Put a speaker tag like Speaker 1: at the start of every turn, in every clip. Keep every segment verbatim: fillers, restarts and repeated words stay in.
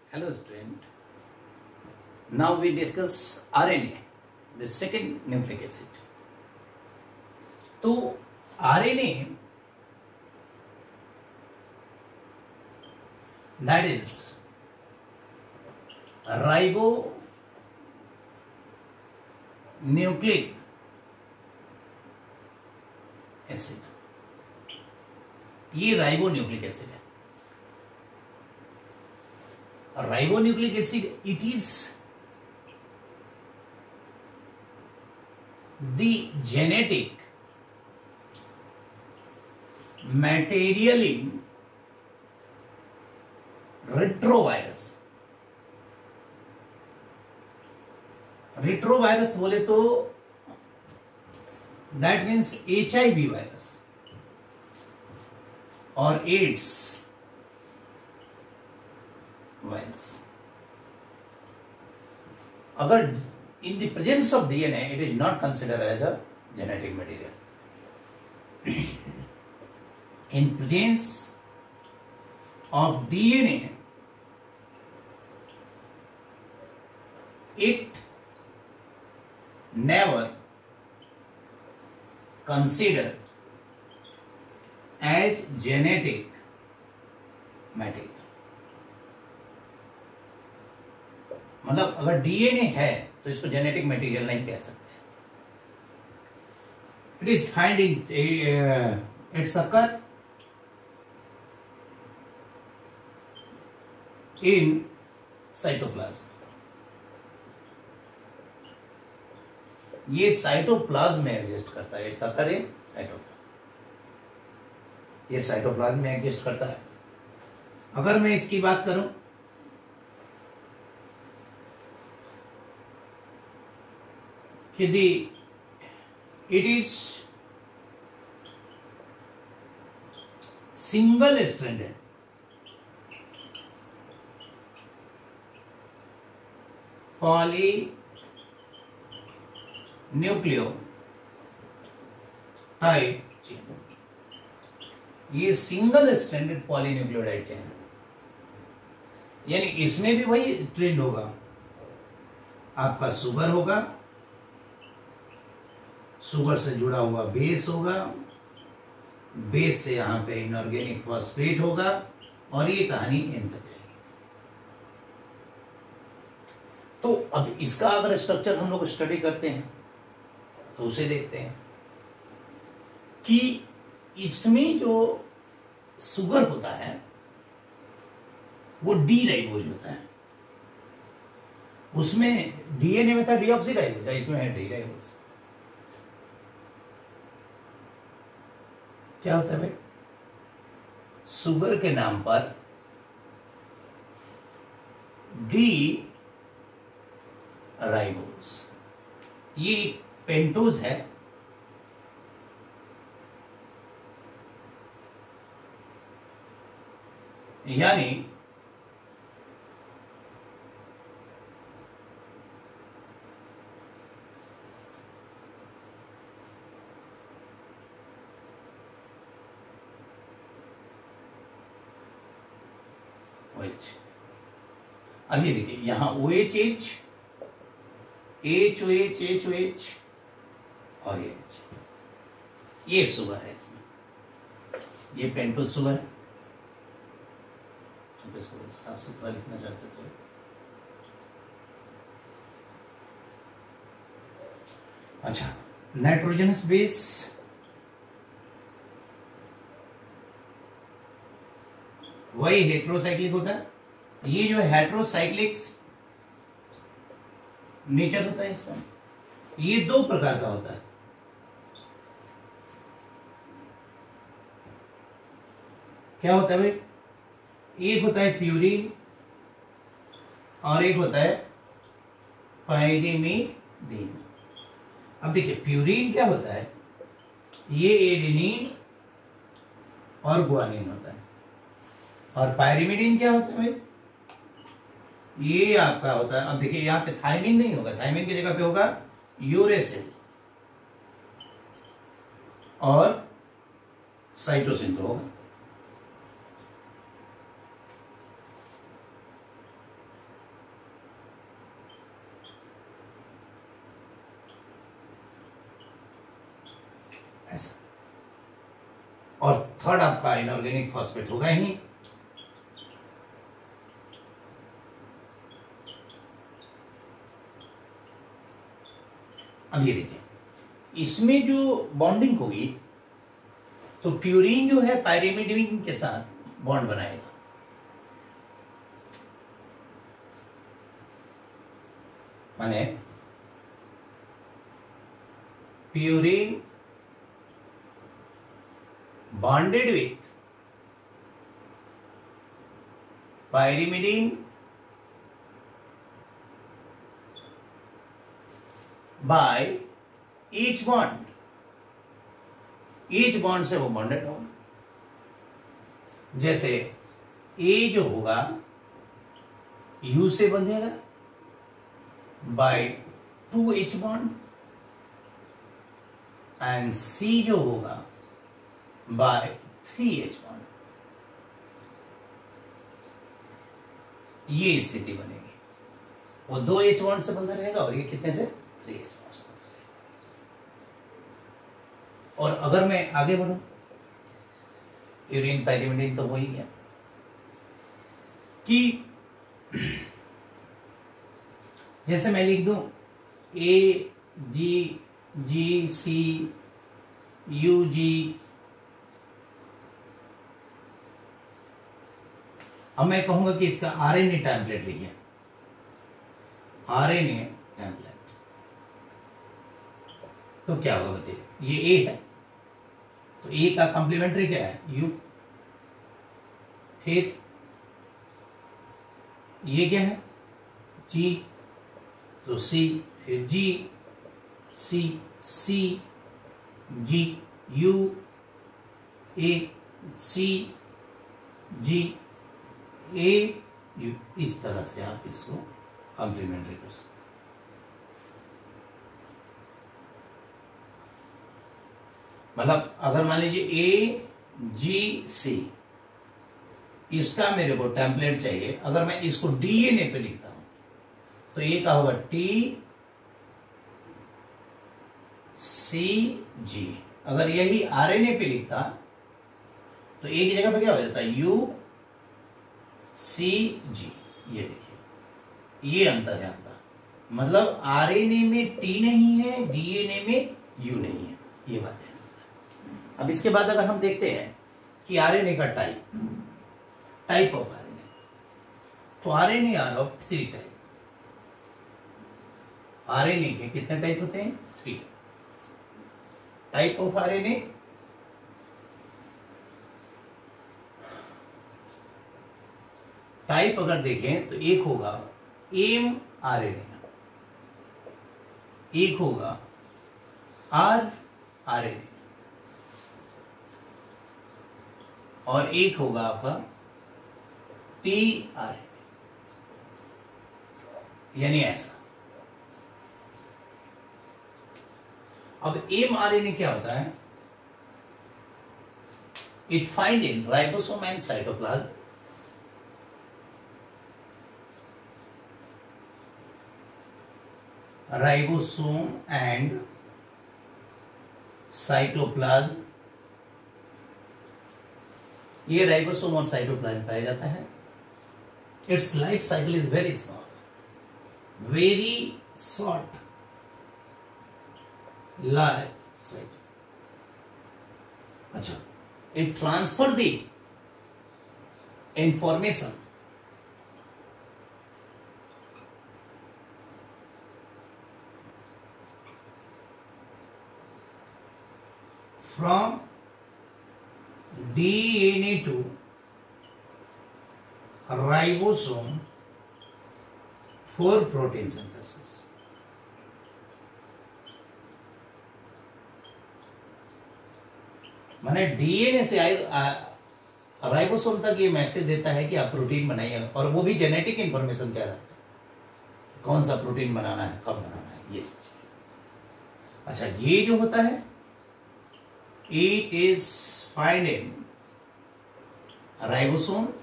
Speaker 1: Hello student. Now we discuss R N A, the second nucleic acid. तो R N A that is ribonucleic acid. ये ribonucleic acid है. Ribonucleic acid, it is the genetic material in retrovirus. retrovirus बोले तो that means H I V virus और AIDS virus. अगर in the presence of D N A, it is not considered as a genetic material. In presence of D N A, it never considered as genetic material. मतलब अगर DNA है तो इसको genetic material नहीं कह सकते. It is find in it's occur in cytoplasm. ये cytoplasm में एग्जिस्ट करता है. It's occur in cytoplasm. ये साइटोप्लाज्म में एग्जिस्ट करता है. अगर मैं इसकी बात करूं कि the it is single stranded poly nucleotide chain. ये सिंगल स्ट्रैंडेड पॉलीन्यूक्लियोटाइड चेन है. यानी इसमें भी वही ट्रेंड होगा. आपका सुगर होगा, सुगर से जुड़ा हुआ बेस होगा, बेस से यहां पे इनऑर्गेनिक फॉस्फेट होगा और ये कहानी एंड तक जाएगी. तो अब इसका अगर स्ट्रक्चर हम लोग स्टडी करते हैं तो उसे देखते हैं कि इसमें जो सुगर होता है वो डी राइबोज होता है. उसमें डीएनए में था डीऑक्सी राइबोज, इसमें है डी राइबोज. क्या होता है भाई? सुगर के नाम पर डी राइबोज. ये पेंटोज है. यानी अब ये देखिए यहां O H H H O H H O H और ये एच. ये सुगर है. इसमें ये पेंटोज सुगर है. अब इसको साफ सुथरा लिखना चाहते थे. अच्छा, नाइट्रोजनस बेस वही हेट्रोसाइक्लिक होता है. ये जो हेट्रोसाइक्लिक नेचर होता है इसका, ये दो प्रकार का होता है. क्या होता है भाई? एक होता है प्यूरिन और एक होता है पाइरिमिडीन. अब देखिए प्यूरिन क्या होता है? ये एडेनिन और गुआनिन होता है. और पाइरिमिडीन क्या होता है भाई? ये आपका होता है. अब देखिए यहां पे थायमिन नहीं होगा. थायमिन की जगह पे होगा यूरेसिल और साइटोसिन तो होगा. थर्ड आपका इनऑर्गेनिक फॉस्फेट होगा ही। अब ये देखिए, इसमें जो बॉन्डिंग होगी तो प्यूरीन जो है पायरिमिडीन के साथ बॉन्ड बनाएगा। माने purine bonded with pyrimidine by each bond, each bond से वो बॉन्डेड होगा। जैसे ए जो होगा यू से बंधेगा by two H bond, and C जो होगा बाय थ्री एच बॉन्ड। ये स्थिति बनेगी, वो दो एच बॉन्ड से बंधा रहेगा और ये कितने से, थ्री एच बॉन्ड से बंधा रहेगा। और अगर मैं आगे बढ़ूं, यूरिन पायरिमिडीन तो हो ही गया कि जैसे मैं लिख दूं ए जी जी सी यू जी, अब मैं कहूंगा कि इसका आरएनए टेम्पलेट लिखिए, आरएनए टेम्पलेट, तो क्या होगा बताइए, ये ए है तो ए का कॉम्प्लीमेंट्री क्या है, यू, फिर ये क्या है, जी, तो सी, फिर जी सी सी जी U A C ji A you, इस तरह से आप इसको कॉम्प्लीमेंट्री कर सकते हैं। मतलब अगर मान लीजिए ए जी सी, इसका मेरे को टेम्पलेट चाहिए, अगर मैं इसको डीएनए पे लिखता हूं तो ये का होगा टी सी जी। अगर यही आरएनए पे लिखता तो ए की जगह पे क्या हो जाता है, यू सी जी। ये देखिए, ये अंतर है आपका, मतलब आरएनए में टी नहीं है, डीएनए में यू नहीं है, ये बात है। अब इसके बाद अगर हम देखते हैं कि आरएनए का टाइप, टाइप ऑफ आरएनए, तो RNA are of three type. RNA के कितने टाइप होते हैं, three type of RNA. Type अगर देखें तो एक होगा एम आरएनए, एक होगा आर आरएनए, और एक होगा आपका टी आरएनए, यानी ऐसा। अब एम आरएनए क्या होता है, it find in ribosome and cytoplasm, ribosome and cytoplasm, ये राइबोसोम और साइटोप्लाज्म पाया जाता है। It's life cycle is very small, very short life cycle. अच्छा, it transfer the information from D N A to ribosome for protein synthesis. माने DNA से ribosome तक ये मैसेज देता है कि आप प्रोटीन बनाइए, और वो भी जेनेटिक इंफॉर्मेशन क्या रहता है, कौन सा प्रोटीन बनाना है, कब बनाना है, ये सब चीजें। अच्छा, ये जो होता है it is found in ribosomes।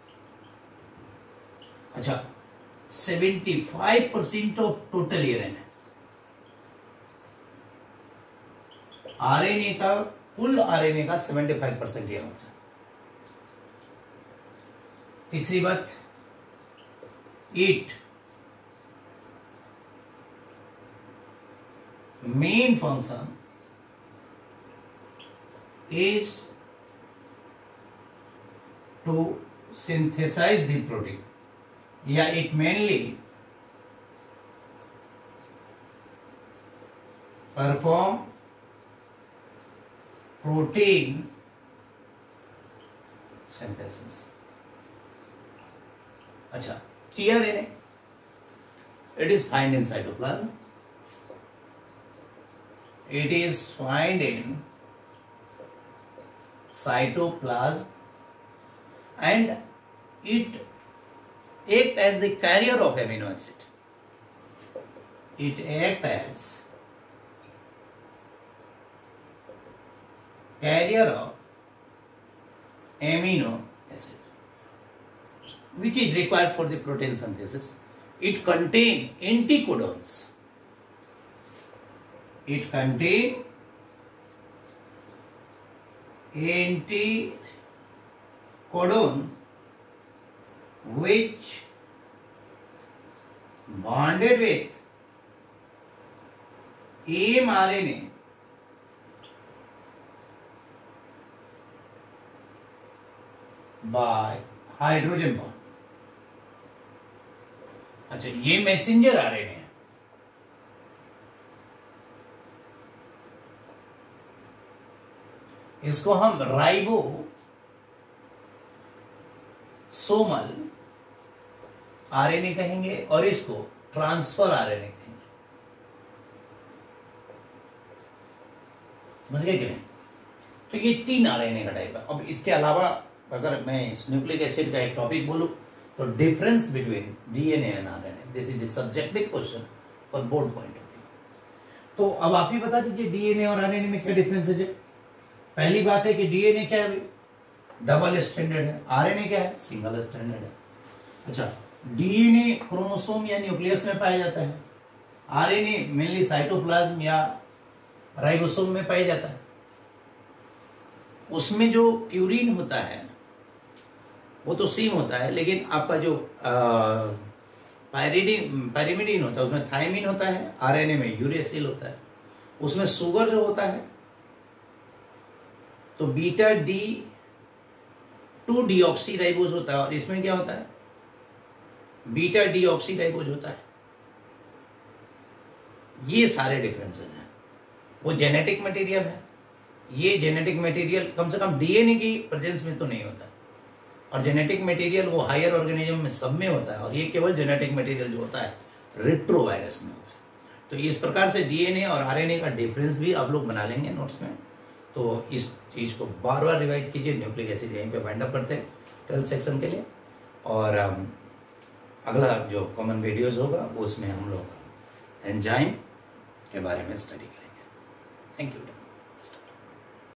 Speaker 1: अच्छा, पचहत्तर percent of total RNA, RNA का कुल आरएनए का पचहत्तर परसेंट ये होता है। तीसरी बात, it main function is to synthesize the protein, या it mainly perform protein synthesis। अच्छा, tRNA it is found in cytoplasm, it is found in cytoplasm and it act as the carrier of amino acid. It act as carrier of amino acid which is required for the protein synthesis. It contain anticodons. It contain anticodon which bonded with mRNA by hydrogen bond। अच्छा, ये messenger RNA है। इसको हम ribo Samuel RNA कहेंगे और इसको transfer RNA कहेंगे। समझ गए कि नहीं? तो ये तीन आरएनए का टाइप है। अब इसके अलावा अगर मैं न्यूक्लिक एसिड का एक टॉपिक बोलूं तो difference between DNA and RNA, this is the subjective question for board point of view. तो अब आप ही बता दीजिए डीएनए और आरएनए में क्या डिफरेंस है। पहली बात है कि डीएनए क्या है, डबल स्टैंडर्ड है, आरएनए क्या है, सिंगल स्टैंडर्ड है। अच्छा, डीएनए क्रोमोसोम या न्यूक्लियस में पाया जाता है, आरएनए मेनली साइटोप्लाज्म या राइबोसोम में पाया जाता है। उसमें जो प्यूरिन होता है वो तो सेम होता है, लेकिन आपका जो पायरिडिन पायरिमिडिन होता है उसमें थायमिन होता है, आरएनए में यूरेसिल होता है। उसमें शुगर जो होता है तो beta D two deoxy ribose होता है, और इसमें क्या होता है, बीटा डीऑक्सी राइबोज होता है। ये सारे डिफरेंसेस हैं। वो जेनेटिक मटेरियल है, ये जेनेटिक मटेरियल कम से कम डीएनए की प्रेजेंस में तो नहीं होता, और जेनेटिक मटेरियल वो हायर ऑर्गेनिज्म में सब में होता है, और ये केवल जेनेटिक मटेरियल जो होता है रेट्रोवायरस में होता है। तो इस प्रकार से डीएनए और आरएनए का डिफरेंस भी आप लोग बना लेंगे नोट्स में। तो इस चीज को बार बार रिवाइज कीजिए। न्यूक्लिक एसिड यहीं पे वाइंड अप करते हैं ट्वेल्थ सेक्शन के लिए, और अगला जो कॉमन वीडियोज होगा उसमें हम लोग एंजाइम के बारे में स्टडी करेंगे। Thank you.